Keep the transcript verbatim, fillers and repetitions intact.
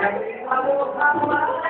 อยากมีความรู้ความหมาย